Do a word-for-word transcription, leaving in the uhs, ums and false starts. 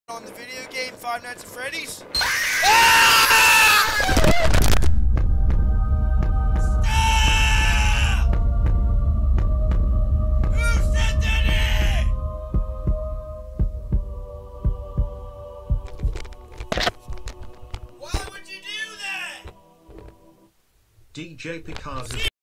on the video game Five Nights at Freddy's. Stop! Who said that? Why would you do that? D J Picasso.